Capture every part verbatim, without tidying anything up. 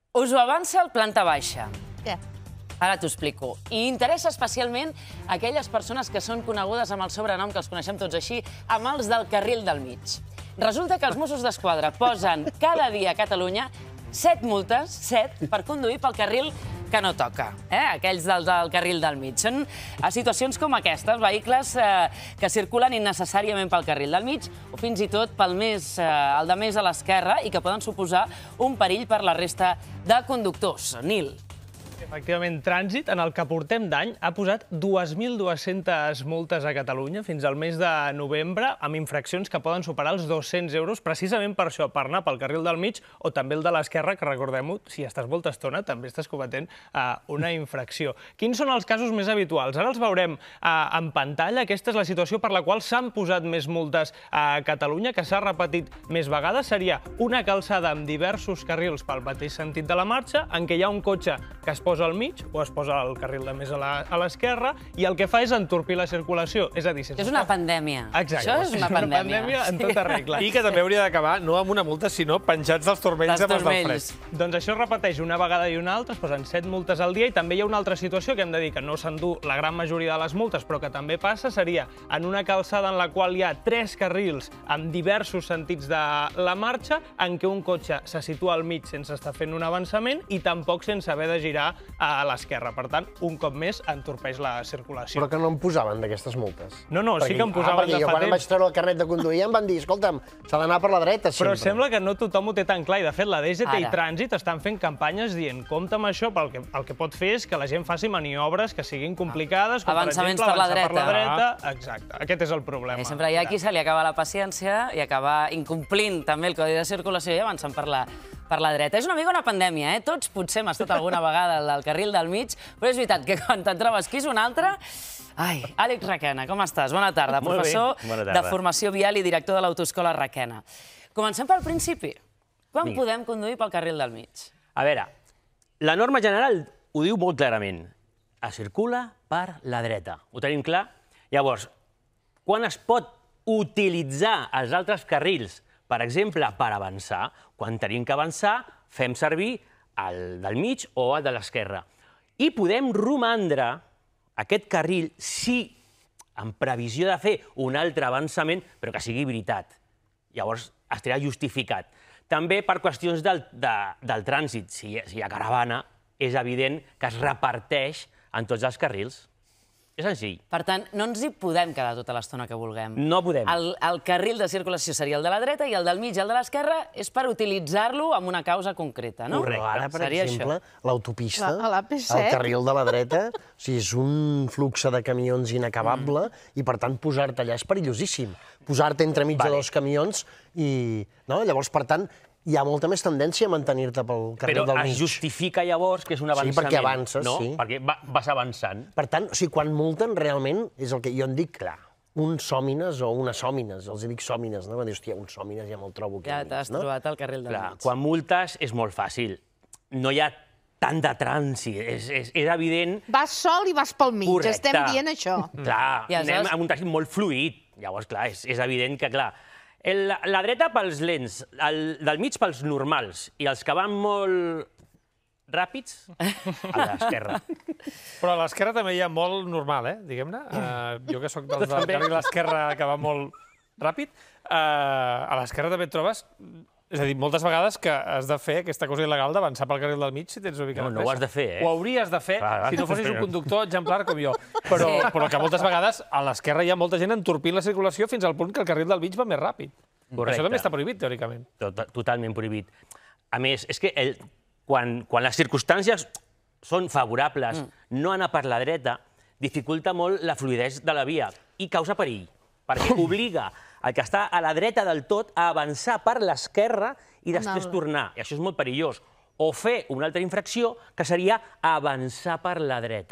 Us ho avança el planta baixa. Què? Ara t'ho explico. I interessa especialment a aquelles persones que són conegudes amb el sobrenom, que els coneixem tots així, amb els del carril del mig. Resulta que els Mossos d'Esquadra posen cada dia a Catalunya set multes, set, per conduir pel carril que no toca, eh? Aquells del, del carril del mig. Són a situacions com aquestes, vehicles eh, que circulen innecessàriament pel carril del mig o fins i tot pel més, eh, el de més a l'esquerra i que poden suposar un perill per la resta de conductors. Nil. Efectivament, Trànsit, en el que portem d'any, ha posat dues mil dues-centes multes a Catalunya fins al mes de novembre, amb infraccions que poden superar els dos-cents euros, precisament per això, per anar pel carril del mig o també el de l'esquerra, que recordem-ho, si estàs molta estona també estàs cometent uh, una infracció. Quins són els casos més habituals? Ara els veurem uh, en pantalla. Aquesta és la situació per la qual s'han posat més multes a Catalunya, que s'ha repetit més vegades. Seria una calçada amb diversos carrils pel mateix sentit de la marxa, en què hi ha un cotxe que es posa al mig o es posa al carril de més a l'esquerra i el que fa és entorpir la circulació. És a dir, sense... És una pandèmia. Exacte. Això és una pandèmia. Una pandèmia en tota regla. I que també hauria d'acabar no amb una multa, sinó penjats dels turmells amb els del fred. Doncs això es repeteix una vegada i una altra, es posen set multes al dia i també hi ha una altra situació que hem de dir que no s'endú la gran majoria de les multes, però que també passa, seria en una calçada en la qual hi ha tres carrils amb diversos sentits de la marxa, en què un cotxe se situa al mig sense estar fent un avançament i tampoc sense haver de girar a l'esquerra. Per tant, un cop més, entorpeix la circulació. Però que no em posaven d'aquestes multes. No, no, sí que em posaven de fa temps. Perquè quan em vaig treure el carnet de conduir em van dir, escolta'm, s'ha d'anar per la dreta, sempre. Però sembla que no tothom ho té tan clar. I, de fet, la D G T i Ara. Trànsit estan fent campanyes dient compte amb això, perquè el que pot fer és que la gent faci maniobres que siguin complicades, com, per Avançaments exemple, per la avançar per la dreta. dreta. Exacte. Aquest és el problema. I sempre hi ha qui se li acaba la paciència i acaba incomplint també el codi de circulació i avançant per la, per la dreta. És una mica una pandèmia, eh? Tots potser hem estat alguna vegada al carril del mig, però és veritat que quan te'n trobes qui és un altre... Ai, Àlex Requena, com estàs? Bona tarda, professor de formació vial i director de l'Autoescola Requena. Comencem pel principi. Quan podem conduir pel carril del mig? A veure, la norma general ho diu molt clarament. Es circula per la dreta. Ho tenim clar? Llavors, quan es pot utilitzar els altres carrils, per exemple, per avançar, quan tenim que avançar, fem servir el del mig o el de l'esquerra. I podem romandre aquest carril si, en previsió de fer un altre avançament, però que sigui veritat. Llavors, estarà justificat. També per qüestions del, de, del trànsit. Si, si hi ha caravana, és evident que es reparteix en tots els carrils. És senzill. Per tant, no ens hi podem quedar tota l'estona que vulguem. No podem. El, el carril de circulació seria el de la dreta i el del mig i el de l'esquerra és per utilitzar-lo amb una causa concreta, no? Correcte. Ara, per Seria exemple, l'autopista, A l'A P set. el carril de la dreta, o sigui, és un flux de camions inacabable i, per tant, posar-te allà és perillosíssim. Posar-te entremig de dos camions i... No? Llavors, per tant, hi ha molta més tendència a mantenir-te pel carril del mig. Però es justifica llavors que és un avançament. Sí, perquè avances, no? sí. Perquè va, vas avançant. Per tant, o sigui, quan multen, realment, és el que jo en dic, clar, un sòmines o una sòmines, els dic sòmines, no? Quan dius, hòstia, un sòmines ja me'l trobo aquí Ja al mig, t'has no? trobat el carril del Clar, mig. quan multes és molt fàcil. No hi ha tant de trànsit, és, és, és evident... Vas sol i vas pel mig, Correcte. estem dient això. Clar, I aleshores- anem amb un trànsit molt fluid. Llavors, clar, és, és evident que, clar, el, la dreta pels lents, el del mig pels normals, i els que van molt ràpids, a l'esquerra. Però a l'esquerra també hi ha molt normal, eh, diguem-ne. Uh, jo que sóc dels del carril a l'esquerra que va molt ràpid, uh, a l'esquerra també et trobes... És a dir, moltes vegades que has de fer aquesta cosa il·legal d'avançar pel carril del mig si tens una mica No, de no ho pressa. has de fer, eh? Ho hauries de fer Clar, si no fossis un conductor exemplar com jo. Però, però que moltes vegades a l'esquerra hi ha molta gent entorpint la circulació fins al punt que el carril del mig va més ràpid. Correcte. Això també està prohibit, teòricament. Tot, totalment prohibit. A més, és que el, quan, quan les circumstàncies són favorables, mm. no anar per la dreta dificulta molt la fluidesa de la via i causa perill, perquè obliga el que està a la dreta del tot a avançar per l'esquerra i després Anava. tornar. I això és molt perillós. O fer una altra infracció, que seria avançar per la dreta.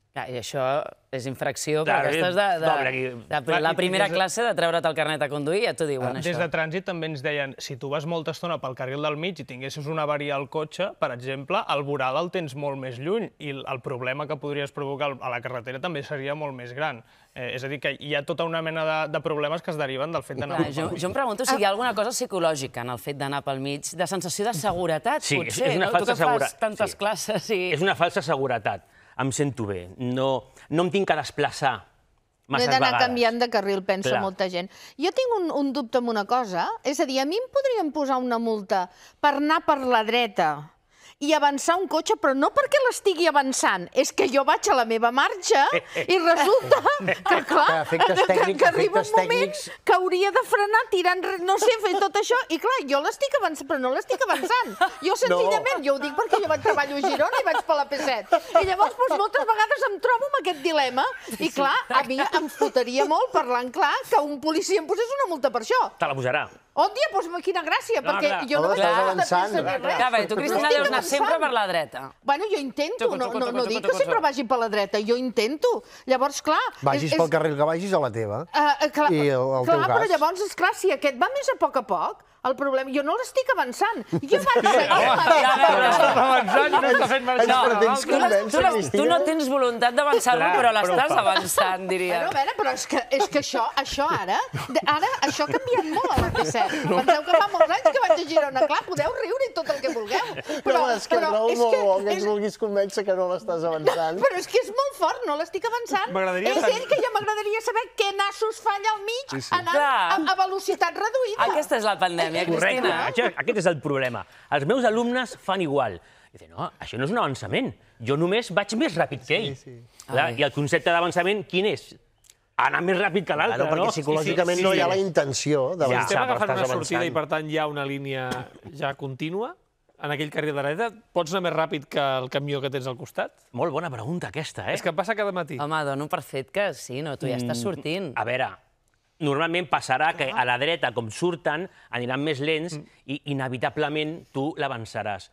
I això és infracció, Clar, perquè estàs de, doble aquí. de, de la primera classe de treure't el carnet a conduir, ja t'ho diuen, Des això. de trànsit també ens deien, si tu vas molta estona pel carril del mig i tinguessis una avaria al cotxe, per exemple, el voral el tens molt més lluny i el problema que podries provocar a la carretera també seria molt més gran. Eh, és a dir, que hi ha tota una mena de, de problemes que es deriven del fet d'anar Clar, pel jo, mig. jo em pregunto si hi ha alguna cosa psicològica en el fet d'anar pel mig, de sensació de seguretat, Sí, és- potser, és una no? falsa Tu que segura- fas tantes sí. classes i... És una falsa seguretat. Em sento bé. No, no em tinc que desplaçar No he masses d'anar vegades. canviant de carril, pensa Clar. molta gent. Jo tinc un, un dubte amb una cosa, és a dir, a mi em podrien posar una multa per anar per la dreta i avançar un cotxe, però no perquè l'estigui avançant, és que jo vaig a la meva marxa i resulta que, clar, Que efectes que, tècnics, que arriba un efectes moment tècnics. que hauria de frenar tirant, re- no sé, fer tot això, i clar, jo l'estic avançant, però no l'estic avançant. Jo senzillament, jo ho dic perquè jo vaig treballar a Girona i vaig per la P set. I llavors, doncs, moltes vegades em trobo amb aquest dilema, i clar, a mi em fotria molt, parlant clar, que un policia em posés una multa per això. Te la posarà. Hòstia, doncs quina gràcia, perquè clar. jo no Home, vaig estàs estar avançant. de res. Clar, perquè tu, Cristina, No estic deus anar sempre avançant. per la dreta. Bueno, jo intento, Xucu, no, xucu, no, xucu, no xucu, dic xucu, que sempre xucu. vagi per la dreta, jo intento. Llavors, clar... Vagis pel carril que vagis a la teva. Uh, clar, I el, el clar, teu però gas. llavors, esclar, si aquest va més a poc a poc, el problema... Jo no l'estic avançant. Jo vaig seguir la a meva... veure, Està avançant i no està fent marxa. Ens No, pretens tu, les- tu, convèncer, les- tu Cristina? no tens voluntat d'avançar-lo, Clar, però però l'estàs ho fa. avançant, diria. Bueno, a veure, però és que, és que això, això ara, de- ara, això ha canviat molt a la P set. Penseu que fa molts anys que vaig a Girona. Clar, podeu riure i tot el que vulgueu. Però, és que trobo és molt que- bo que ens és- vulguis convèncer que no l'estàs avançant. Però és que és molt fort, no l'estic avançant. M'agradaria És tant- ell que ja m'agradaria saber què nassos falla al mig anant Clar. a, a velocitat reduïda. Aquesta és la pandèmia, Correcte, Cristina. això, aquest és el problema. Els meus alumnes fan igual. Dice, no, això no és un avançament. Jo només vaig més ràpid que ell. Sí, sí. Clar, I el concepte d'avançament, quin és? Anar més ràpid que l'altre, Claro, no? perquè psicològicament sí, sí, no hi ha sí. la intenció Ja. d'avançar, Estem però agafant estàs una sortida i, avançant. per tant, hi ha una línia ja contínua en aquell carril de dreta. Pots anar més ràpid que el camió que tens al costat? Molt bona pregunta, aquesta, eh? És que em passa cada matí. Home, dono per fet que sí, no? Tu ja estàs sortint. A veure, normalment passarà que a la dreta, com surten, aniran més lents i inevitablement tu l'avançaràs.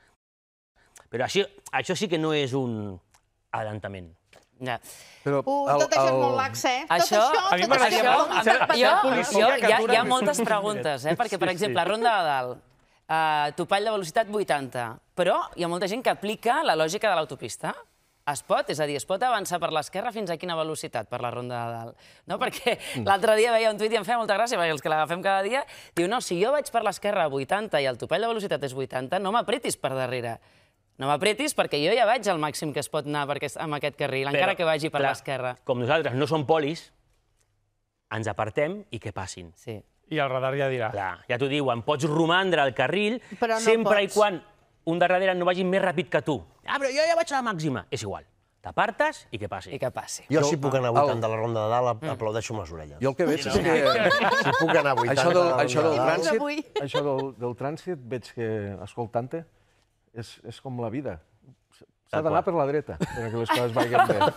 Però això, això sí que no és un adelantament. Ja. Però Uh, el- tot això és el- molt lax, eh? Això- tot això, a mi tot m'agradaria això, molt tot ser- això. Jo, policia jo, que hi, ha, atura hi ha més. moltes preguntes, eh? perquè, per exemple, ronda de dalt, uh, topall de velocitat vuitanta, però hi ha molta gent que aplica la lògica de l'autopista. Es pot, és a dir, es pot avançar per l'esquerra fins a quina velocitat per la ronda de dalt. No? Perquè l'altre dia veia un tuit i em feia molta gràcia, perquè els que l'agafem cada dia, diu, no, si jo vaig per l'esquerra a vuitanta i el topall de velocitat és vuitanta, no m'apretis per darrere. No m'apretis perquè jo ja vaig al màxim que es pot anar per aquest, amb aquest carril, encara Però, que vagi per clar, l'esquerra. Com nosaltres no som polis, ens apartem i que passin. Sí. I el radar ja dirà. Clar, ja t'ho diuen, pots romandre al carril Però no sempre i pots. quan un de darrere no vagi més ràpid que tu. Ah, però jo ja vaig a la màxima. És igual. T'apartes i que passi. I que passi. Jo, si puc anar a vuitanta el- a la ronda de dalt, aplaudeixo amb les orelles. Jo el que veig és que Si puc anar a vuitanta això a del, la això ronda del de dalt... Fins avui. trànsit, això del, del trànsit, veig que, escoltant-te, és, és com la vida. S'ha d'anar per la dreta, perquè les coses vagin bé.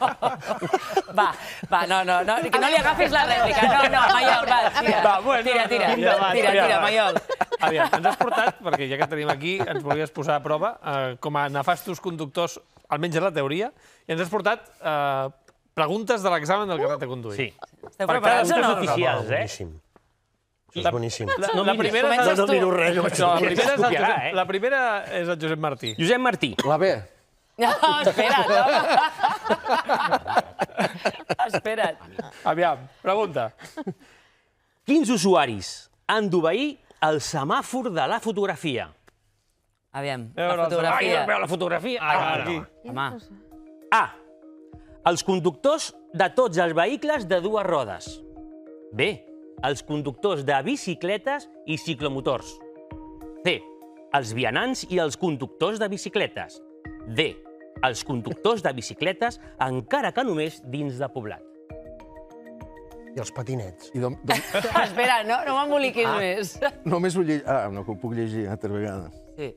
Va, va, no, no, no, que no li agafis la rèplica. No, no, Maiol, va, tira, Va, bueno, tira, tira, no, tira, endavant, tira, endavant. tira, Maiol. Aviam, ens has portat, perquè ja que tenim aquí, ens volies posar a prova, eh, com a nefastos conductors, almenys en la teoria, i ens has portat eh, preguntes de l'examen del carnet de conduir. Sí. Esteu Per preparats o Preguntes no? oficials, eh? Boníssim. Això és boníssim. La, No la mires. primera és... Comences No, no tu. miro res, no vaig No, la dir primera, és el copiarà, Josep, eh? la primera és el Josep Martí. Josep Martí. La B. No, espera't, home. Espera't. Aviam, pregunta. Quins usuaris han d'obeir el semàfor de la fotografia? Aviam, Veure la el fotografia. Ai, veu la fotografia? Ah, Ah, aquí. Home, A. Els conductors de tots els vehicles de dues rodes. B. Els conductors de bicicletes i ciclomotors. C. Els vianants i els conductors de bicicletes. D. Els conductors de bicicletes, encara que només dins de poblat. I els patinets. I dom, dom, espera, no, no m'emboliquis més. només ho llegir... Ah, no, que ho puc llegir altra vegada. Sí.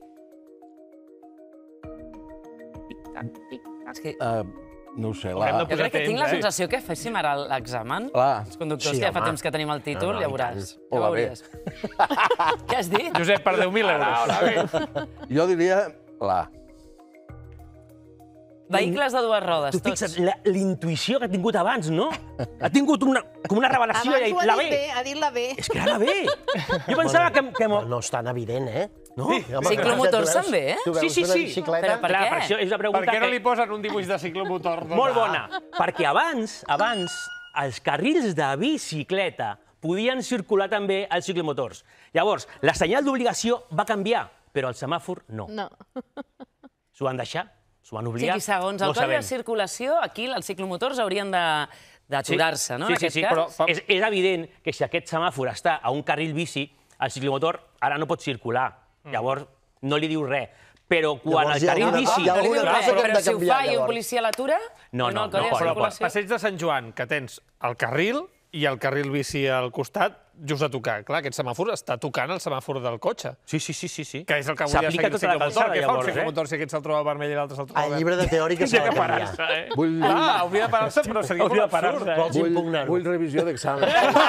És que Uh, no ho sé, Haurem la... de jo crec que temps, tinc la eh? sensació que féssim ara l'examen. La... Els conductors, Sí, que ja fa home. temps que tenim el títol, No, no, ja i veuràs. O Ja la B. veuries. Què has dit? Josep, per deu mil euros. Jo diria la... Vehicles de dues rodes, Tu tots. fixa't, la- l'intuïció que ha tingut abans, no? Ha tingut una, com una revelació. Abans i ho ha la dit B. bé, ha dit la B. És que era la B. Jo pensava que... que mo- No és tan evident, eh? No? Home, Ciclomotors tu veus- també, eh? Tu veus Sí, sí, una sí. bicicleta... Però per Clar, què? per això és la Per pregunta què no que... li posen un dibuix de ciclomotor? Doncs, Molt ah, bona, perquè abans, abans, els carrils de bicicleta podien circular també als ciclomotors. Llavors, la senyal d'obligació va canviar, però el semàfor no. No. S'ho van deixar, s'ho van O obligar. sigui, segons el no ho codi de sabem. circulació, aquí els ciclomotors haurien de- d'aturar-se, no? Sí, en sí, aquest sí, cas? però Fa- és, és evident que si aquest semàfor està a un carril bici, el ciclomotor ara no pot circular. Llavors, no li diu res. Però quan Llavors el hi ha carril una- bici... hi ha No li diu alguna res, cosa que hem però de si ho canviar, fa i un llavors. policia l'atura... No, en no, el codi no de pot, no pot. circulació. Passeig de Sant Joan, que tens el carril i el carril bici al costat, just a tocar. Clar, aquest semàfor està tocant el semàfor del cotxe, Sí, sí, sí, sí, sí. que és el que volia S'aplica seguir el tota la ciclomotor. calçada, Què fa un llavors, eh? ciclomotor si aquest se'l troba vermell i l'altre se'l troba Al verd? llibre de teòrica s'ha de que canviar. parar-se, eh? Vull, Clar, hauria de parar-se, però seria Hauria molt de parar-se, absurd. eh? Vols vull, impugnar-ho? vull revisió d'examen.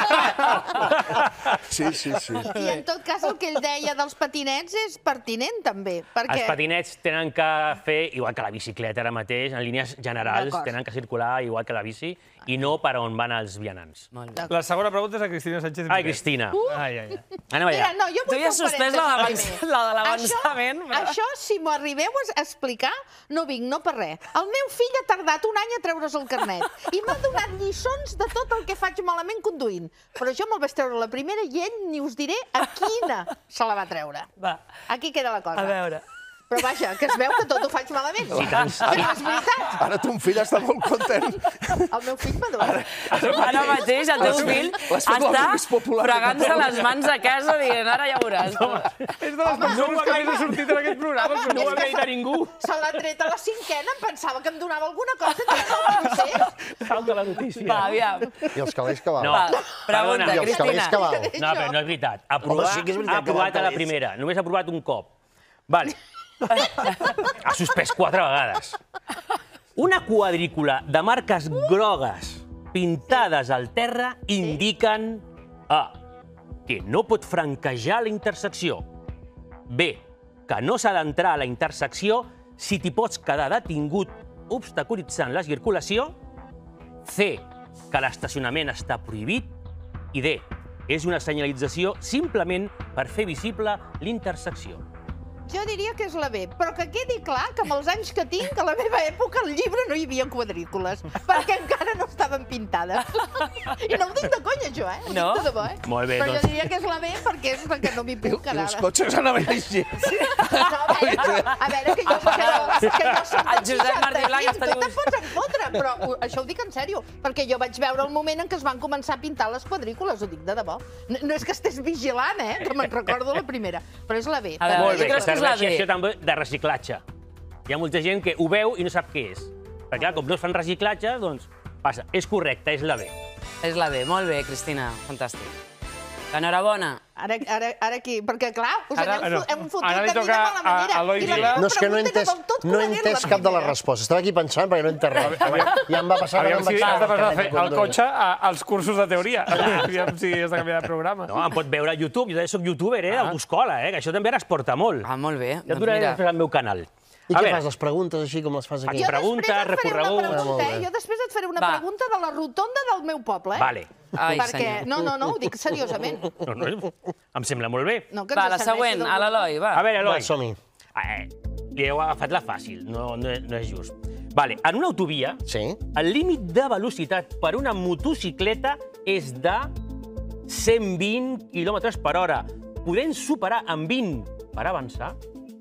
Sí, sí, sí. I en tot cas el que ell deia dels patinets és pertinent també, perquè... Els patinets tenen que fer, igual que la bicicleta ara mateix, en línies generals, D'acord. tenen que circular igual que la bici i no per on van els vianants. Molt bé. La segona pregunta és a Cristina Sánchez. Ai, Cristina. Ai, ai, ai. Anem allà. Mira, no, jo vull Tu ja has fer un suspès la parèntesi d'abans- primer. la de l'avançament, Això, però- això, si m'ho arribeu a explicar, no vinc, no per res. El meu fill ha tardat un any a treure's el carnet i m'ha donat lliçons de tot el que faig malament conduint. Però jo me'l vaig treure la primera i ell ni us diré a quina se la va treure. Va, Aquí queda la cosa. a veure. Però vaja, que es veu que tot ho faig malament. Sí, tant. Però és veritat. Ara ton fill està molt content. El meu fill m'adora. Ara mateix el teu fill l'has fet l'home més està popular de fregant-se les mans a casa dient ara ja veuràs. És de les persones que més ha sortit en aquest programa. Home, No ho és ha que dit a ningú. se l'ha tret a la cinquena, em pensava que em donava alguna cosa. No sé. Salta la notícia. Va, aviam. I els calés que val. No. Va, pregunta, Perdona. I els calés Cristina. que val. No, però no és veritat. Aprovar, Home, sí que és veritat ha que aprovat val a la calés. primera. Només ha aprovat un cop. Vale. Ha suspès quatre vegades. Una quadrícula de marques grogues pintades al terra indiquen A. Que no pot franquejar la intersecció. B. Que no s'ha d'entrar a la intersecció si t'hi pots quedar detingut obstaculitzant la circulació. C. Que l'estacionament està prohibit. I D. És una senyalització simplement per fer visible l'intersecció. Jo diria que és la B, però que quedi clar que amb els anys que tinc, a la meva època, al llibre no hi havia quadrícules, perquè encara no estaven pintades. I no ho dic de conya, jo, eh? Ho No? dic de debò, eh? Molt bé, Però doncs. jo diria que és la B perquè és la que no m'hi puc I quedar. els cotxes anaven així. No, a, veure, a veure, que jo, que jo, que jo soc El Josep Martí Blanc està tu te'n dibuix- pots en fotre, però ho- això ho dic en sèrio, perquè jo vaig veure el moment en què es van començar a pintar les quadrícules, ho dic de debò. No, no és que estés vigilant, eh, que me'n recordo la primera, però és la B. A veure, Molt jo bé, crec que que és la serveixi B. això també de reciclatge. Hi ha molta gent que ho veu i no sap què és. Perquè, clar, com no es fan reciclatge, doncs passa. És correcte, és la B. És la B. Molt bé, Cristina. Fantàstic. Enhorabona. Ara, ara, ara aquí, perquè clar, us Ara- hem, no. hem fotut Ara li de mi de toca mala manera. a Eloi I la Vila. meva No, és que no he pregunta entès, era del tot no he coherent, entès la cap de les primera. respostes. Estava aquí pensant perquè no he entès res. Ja em va passar que no Aviam em si vaig has de quedar passar a amb fer el el cotxe a- als cursos de teoria. Aviam si has de canviar de programa. No, em pot veure a YouTube. Jo també soc youtuber, eh, d'autoescola, eh, que això també ara es porta molt. Ah, molt bé. Ja et Doncs donaré mira. després al meu canal. I A què veure, fas, les preguntes així com les fas aquí? Jo Pregunta, després et faré una recorregut. Ah, pregunta, molt eh? bé. Jo després et faré una Va. pregunta de la rotonda del meu poble, eh? Vale. Ai, Perquè, senyor. no, no, no, ho dic seriosament. No, no, em sembla molt bé. No, que Va, ens la serveixi següent, del- a l'Eloi, va. A veure, Va, Eloi. som-hi. Eh, li heu agafat la fàcil, no, no, no és just. Vale, en una autovia, Sí? el límit de velocitat per una motocicleta és de cent vint quilòmetres per hora, podent superar amb vint per avançar.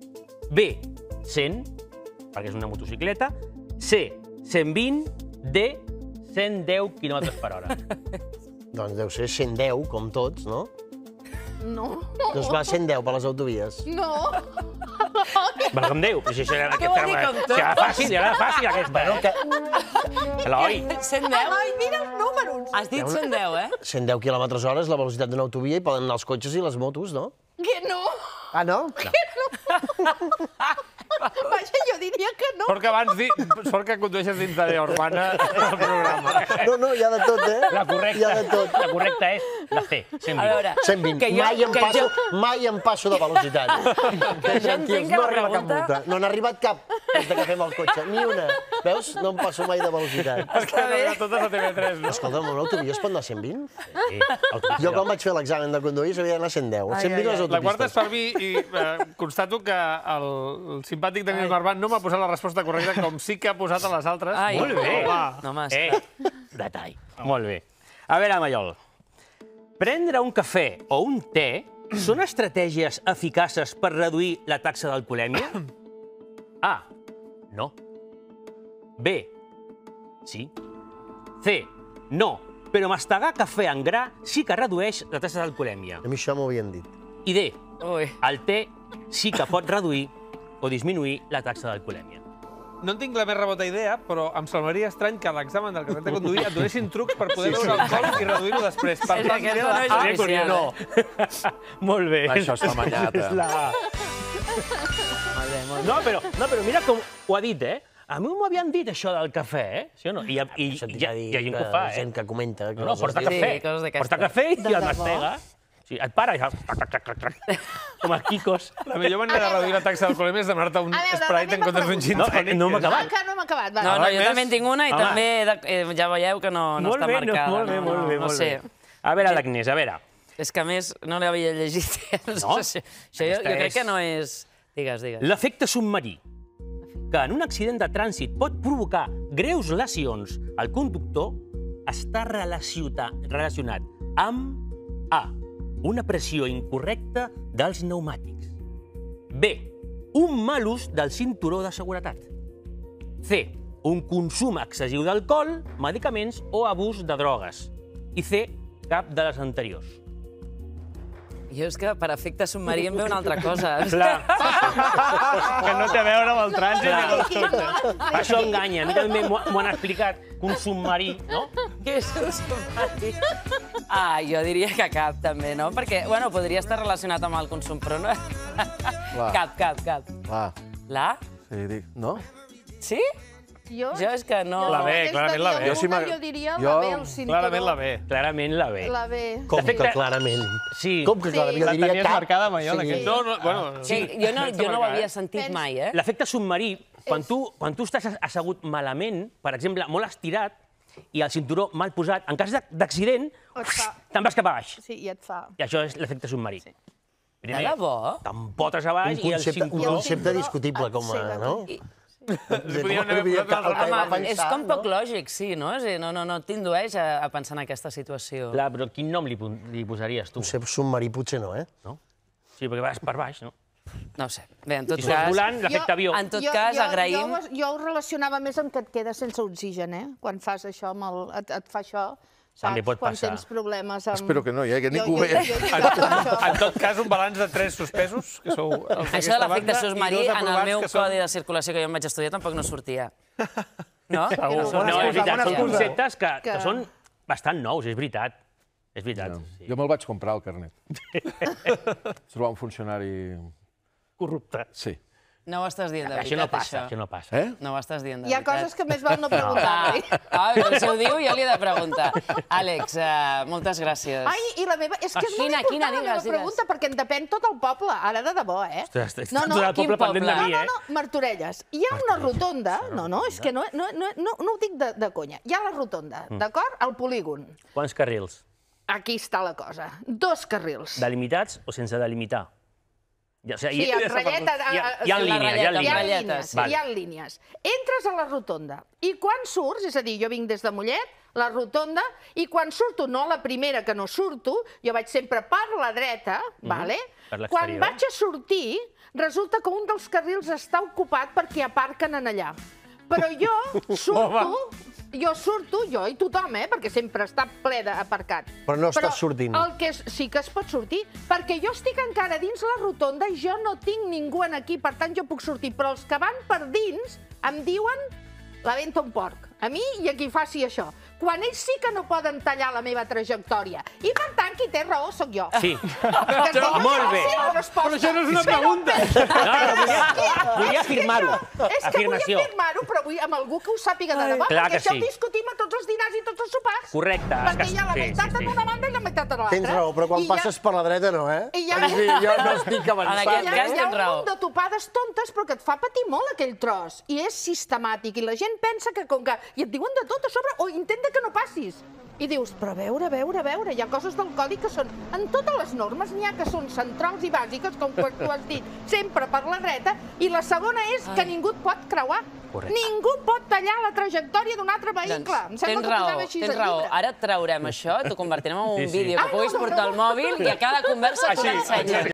B, cent, perquè és una motocicleta. C, cent vint. D, cent deu quilòmetres per hora. Doncs deu ser cent deu, com tots, no? No, Doncs va, cent deu per les autovies. no. Valga'm Déu, però si això era, Què vol dir com tot? si era fàcil, era fàcil aquesta. Bueno, que Eloi, cent deu? Eloi, mira els números. Has dit cent deu, eh? cent deu quilòmetres hora és la velocitat d'una autovia i poden anar els cotxes i les motos, no? Que no. Ah, no? Vaja, jo diria que no. Sort que abans di... Sort que condueixes dins d'àrea urbana al programa. No, no, hi ha de tot, eh? la correcta, Hi ha de tot. la correcta és la C, cent A vint. veure, cent vint. que jo, Mai em que passo, jo, mai em passo de velocitat. que jo entenc que no la arriba cap pregunta... multa. No n'ha arribat cap. des que fem el cotxe. Ni una. Veus? No em passo mai de velocitat. Està bé. Totes a T V tres, no? Escolta'm, un autobús es pot anar a cent vint? Sí, autobús, Jo quan vaig fer l'examen de conduir s'havia d'anar a cent deu. cent vint les La quarta és autopistes. per mi i eh, constato que el, el simpàtic Denis Marván no m'ha posat la resposta correcta com sí que ha posat a les altres. Ai, Molt bé. No, home, Eh, esclar. detall. Molt bé. A veure, Mallol, prendre un cafè o un te són estratègies eficaces per reduir la taxa d'alcoholèmia? A. No. B. Sí. C. No. Però mastegar cafè en gra sí que redueix la taxa d'alcoholèmia. A mi això m'ho havien dit. I D. Ui. El te sí que pot reduir o disminuir la taxa d'alcoholèmia. No en tinc la més rebota idea, però em semblaria estrany que a l'examen del carnet de conduir et donessin trucs per poder veure alcohol i reduir-ho després. Per És tant, aquest seria no la és A. oficial, No. Molt bé. Això és la manyata. És la A. Molt bé, molt bé. No, però, no, però mira com ho ha dit, eh? A mi m'ho havien dit, això del cafè, eh? Sí o no? I, i, Això i, t'hi hi ha, ha dit hi ha gent que ho fa, eh? gent que comenta. No, no, coses porta de- cafè. Sí, coses d'aquestes. Porta cafè i De el debò? mastega. Sí, et para i fa... trac, trac, trac, trac, com els quicos. La millor manera de reduir la taxa d'alcoholèmia és demanar-te un A veure, Sprite en la comptes d'un meva gin No, tònic. eh, no m'ha acabat. Encara no hem acabat, va. No, no, Res jo més? també en tinc una i Home. també de, eh, ja veieu que no, no Molt està bé, marcada. no, molt bé, no, molt bé, no, molt bé. sé. A veure, l'Agnès, a veure. És que a més no l'havia llegit. No? Això, això jo, jo Aquesta crec és- que no és... Digues, digues. L'efecte submarí, que en un accident de trànsit pot provocar greus lesions al conductor, està relaciona- relacionat amb A. Una pressió incorrecta dels pneumàtics. B. Un mal ús del cinturó de seguretat. C. Un consum excessiu d'alcohol, medicaments o abús de drogues. I C. Cap de les anteriors. Jo és que per efecte submarí em ve una altra cosa. Clar, Que no té a veure amb el trànsit ni amb els cotxes. això enganya. A mi també m'ho m'ho han explicat que un submarí, no? Què és un submarí? Ah, jo diria que cap, també, no? Perquè, bueno, podria estar relacionat amb el consum, però no... Cap, cap, cap. Clar, La? sí, dic, no? Sí? Jo, Jo és que no... La B, clarament la B. Jo, Jo sí m'ha- jo diria jo- la B, el cinturó. Clarament la B. Clarament la B. La B. Com De fet, que clarament? Sí. Com que clarament? Jo La diria tenies cap. marcada, Maiol, Sí. aquest. No, no, bueno... Sí, jo no, jo no ho havia sentit Pensa- mai, eh? L'efecte submarí, quan tu, quan tu estàs assegut malament, per exemple, molt estirat, i el cinturó mal posat, en cas de- d'accident, Et fa- te'n vas cap a baix. Sí, i et fa... I això és l'efecte submarí. De Primer, debò? t'empotes a baix Un i el concepte, un cinturó... concepte discutible, com a... Sí, No? I- podíem haver El que posat una va Home, és pensar, com poc no? lògic, sí, no? És a dir, no, no, no t'indueix a, a pensar en aquesta situació. Clar, però quin nom li, pon- li posaries tu? Potser submarí, potser no, eh? No? Sí, perquè vas per baix, no? No ho sé. Bé, en tot Si estàs cas... volant, l'efecte avió. En tot cas, agraïm... Jo, jo ho relacionava més amb que et quedes sense oxigen, eh? Quan fas això, amb el, et, et fa això, saps? També pot Quan passar. tens problemes amb... Espero que no, ja, que Jo- ningú jo- veia. jo- jo lligava això. En tot cas, un balanç de tres suspesos, que sou els Això d'aquesta de l'efecte banda, i submarí, dos en el aprovats, meu que són- codi de circulació que jo em vaig estudiar, tampoc no sortia. No? Segur. sortia. No, és veritat, bona són excusa. conceptes que, que Que- són bastant nous, és veritat. És veritat. No. Sí. Jo me'l vaig comprar, el carnet. Trobar un funcionari... Corrupte. Sí. No ho estàs dient de veritat, Això no passa, això. això no passa. Eh? No ho estàs dient de Hi ha veritat. coses que més val no preguntar-li. Ah, però si ho diu, jo li he de preguntar. Àlex, uh, moltes gràcies. Ai, i la meva... És que és molt Quina, important quina, la digues, meva digues. pregunta, perquè en depèn tot el poble, ara de debò, eh? Ostres, estàs No, no, tot el quin poble pendent de poble? mi, No, eh? no, no, Martorelles. Hi ha una rotonda... No, no, és que no, no, no, no, no ho dic de, de conya. Hi ha la rotonda, d'acord? Al polígon. Quants carrils? Aquí està la cosa. Dos carrils. Delimitats o sense delimitar? Ja, o sigui, Sí, en ratlleta... Hi ha, hi ha la línia, hi ha ratlleta, Hi ha línia. ratlletes. línies, Vale. hi ha línies. Entres a la rotonda i quan surts, és a dir, jo vinc des de Mollet, la rotonda, i quan surto, no la primera que no surto, jo vaig sempre per la dreta, vale? per l'exterior. Quan vaig a sortir, resulta que un dels carrils està ocupat perquè aparquen en allà. Però jo surto, jo surto, jo i tothom, eh? Perquè sempre està ple d'aparcat. Però no estàs sortint. El que és, sí que es pot sortir, perquè jo estic encara dins la rotonda i jo no tinc ningú en aquí, per tant jo puc sortir. Però els que van per dins em diuen la venta un porc. A mi i a qui faci això. Quan ells sí que no poden tallar la meva trajectòria. I per tant, qui té raó sóc jo. Sí. Que Molt bé. Sí, la resposta. Però això no és una pregunta. No, no, volia, volia afirmar-ho. És que vull afirmar-ho, però vull amb algú que ho sàpiga de debò, perquè això ho discutim a tots els dinars i tots els sopars. Correcte. Perquè hi ha la meitat en una banda i la meitat en l'altra. Tens raó, però quan passes per la dreta no, eh? I ja... Jo no estic avançant. En aquest cas Hi ha tens raó. un munt de topades tontes, però que et fa patir molt aquell tros. I és sistemàtic. I la gent pensa que com que... I et diuen de tot a sobre, o intenta que no passis. I dius, però a veure, a veure, a veure, hi ha coses del codi que són... En totes les normes n'hi ha que són centrals i bàsiques, com tu has dit, sempre per la dreta, i la segona és que ningú et pot creuar. Ningú pot tallar la trajectòria d'un altre vehicle. Em sembla que posava així al llibre. Ara et traurem això, t'ho convertirem en un vídeo que puguis portar al mòbil i a cada conversa t'ho ensenyem.